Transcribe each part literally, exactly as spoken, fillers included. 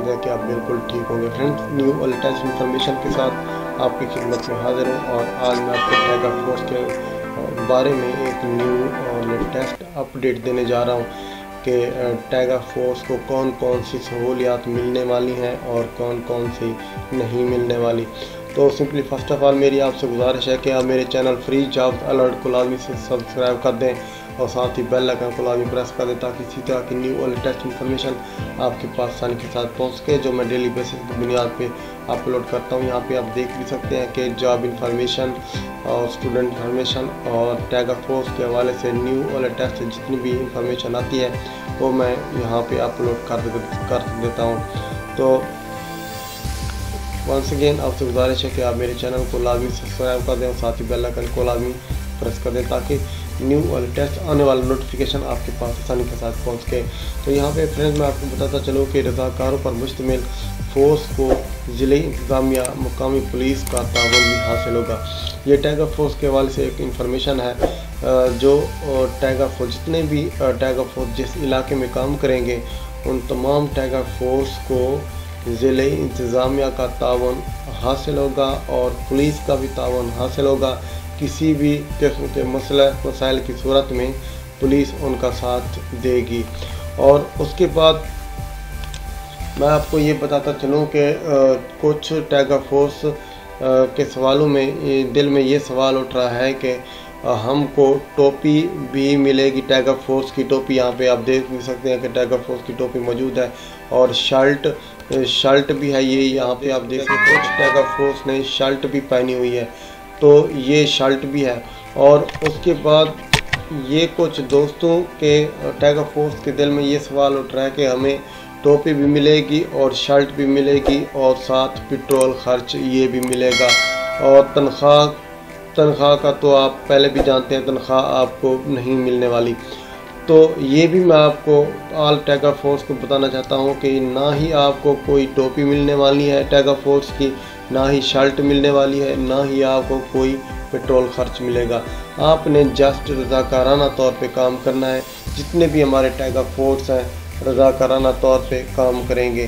उम्मीद है कि आप बिल्कुल ठीक होंगे। फ्रेंड्स, न्यू और लेटेस्ट इन्फॉर्मेशन के साथ आपकी खिदमत में हाजिर हूँ और आज मैं आपको टाइगर फोर्स के बारे में एक न्यू और लेटेस्ट अपडेट देने जा रहा हूँ कि टाइगर फोर्स को कौन कौन सी सहूलियात मिलने वाली हैं और कौन कौन सी नहीं मिलने वाली। तो सिंपली फर्स्ट ऑफ ऑल मेरी आपसे गुजारिश है कि आप मेरे चैनल फ्री जॉब्स अलर्ट को लाजमी से सब्सक्राइब कर दें और साथ ही बेल आइकन को लाजमी प्रेस कर दें ताकि इसी तरह की न्यू और लेटेस्ट इन्फॉर्मेशन आपके पास आसानी के साथ पहुंच के जो मैं डेली बेसिस की बुनियाद पे अपलोड करता हूं। यहाँ पे आप देख भी सकते हैं कि जॉब इन्फॉर्मेशन और स्टूडेंट इन्फॉर्मेशन और टाइगर फोर्स के हवाले से न्यू और लेटेस्ट जितनी भी इंफॉर्मेशन आती है वो मैं यहाँ पे अपलोड कर कर देता हूँ। तो वंस अगेन आपसे गुजारिश है कि आप मेरे चैनल को लाजमी सब्सक्राइब कर दें और साथ ही बेल आइकन को लाजमी प्रेस कर दें ताकि न्यू और लेटेस्ट आने वाला नोटिफिकेशन आपके पास आसानी के साथ पहुंच के। तो यहाँ पे फ्रेंड्स मैं आपको बताता चलूँ कि रज़ाकारों पर मुश्तमिल फोर्स को ज़िले इंतज़ामिया मुकामी पुलिस का ताउन भी हासिल होगा। ये टाइगर फोर्स के हवाले से एक इंफॉर्मेशन है जो टाइगर फोर्स जितने भी टाइगर फोर्स जिस इलाके में काम करेंगे उन तमाम टाइगर फोर्स को ज़िले इंतज़ामिया का ताउन हासिल होगा और पुलिस का भी ताउन हासिल होगा। किसी भी किस्म के मसला मसाइल की सूरत में पुलिस उनका साथ देगी। और उसके बाद मैं आपको ये बताता चलूँ कि कुछ टाइगर फोर्स के सवालों में दिल में ये सवाल उठ रहा है कि हमको टोपी भी मिलेगी। टाइगर फोर्स की टोपी यहाँ पे आप देख भी सकते हैं कि टाइगर फोर्स की टोपी मौजूद है और शर्ट शर्ट भी है। ये यहाँ पे आप देख सकते हैं कुछ टाइगर फोर्स ने शर्ट भी पहनी हुई है, तो ये शर्ट भी है। और उसके बाद ये कुछ दोस्तों के टाइगर फोर्स के दिल में ये सवाल उठ रहा है कि हमें टोपी भी मिलेगी और शर्ट भी मिलेगी और साथ पेट्रोल खर्च ये भी मिलेगा। और तनख्वाह तनख्वाह का तो आप पहले भी जानते हैं, तनख्वाह आपको नहीं मिलने वाली। तो ये भी मैं आपको ऑल टाइगर फोर्स को बताना चाहता हूँ कि ना ही आपको कोई टोपी मिलने वाली है टाइगर फोर्स की, ना ही शर्ट मिलने वाली है, ना ही आपको कोई पेट्रोल खर्च मिलेगा। आपने जस्ट रज़ाकाराना तौर पे काम करना है। जितने भी हमारे टाइगर फोर्स हैं रज़ाकाराना तौर पे काम करेंगे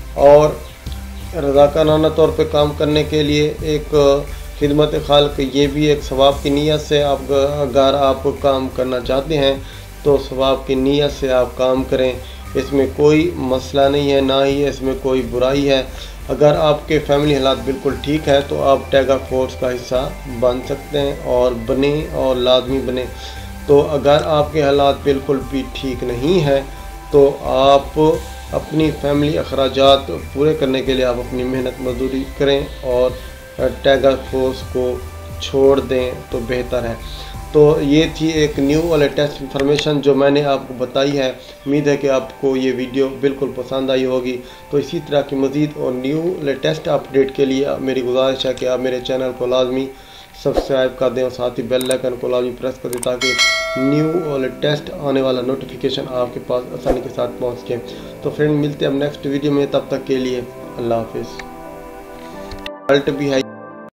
और रज़ाकाराना तौर पे काम करने के लिए एक खिदमत खाल्क ये भी एक सवाब की नीयत से आप अगर आप काम करना चाहते हैं तो सवाब की नीयत से आप काम करें। इसमें कोई मसला नहीं है, ना ही इसमें कोई बुराई है। अगर आपके फैमिली हालात बिल्कुल ठीक है तो आप टाइगर फोर्स का हिस्सा बन सकते हैं और बने और लाजमी बने। तो अगर आपके हालात बिल्कुल भी ठीक नहीं है तो आप अपनी फैमिली अखराजात पूरे करने के लिए आप अपनी मेहनत मजदूरी करें और टाइगर फोर्स को छोड़ दें तो बेहतर है। तो ये थी एक न्यू और लेटेस्ट इन्फॉर्मेशन जो मैंने आपको बताई है। उम्मीद है कि आपको ये वीडियो बिल्कुल पसंद आई होगी। तो इसी तरह की मज़ीद और न्यू लेटेस्ट अपडेट के लिए मेरी गुजारिश है कि आप मेरे चैनल को लाजमी सब्सक्राइब कर दें और साथ ही बेल आइकन को लाजमी प्रेस कर दें ताकि न्यू और लेटेस्ट आने वाला नोटिफिकेशन आपके पास आसानी के साथ पहुँच के। तो फ्रेंड मिलते हैं अब नेक्स्ट वीडियो में, तब तक के लिए अल्लाह हाफिज़। शर्ट भी है।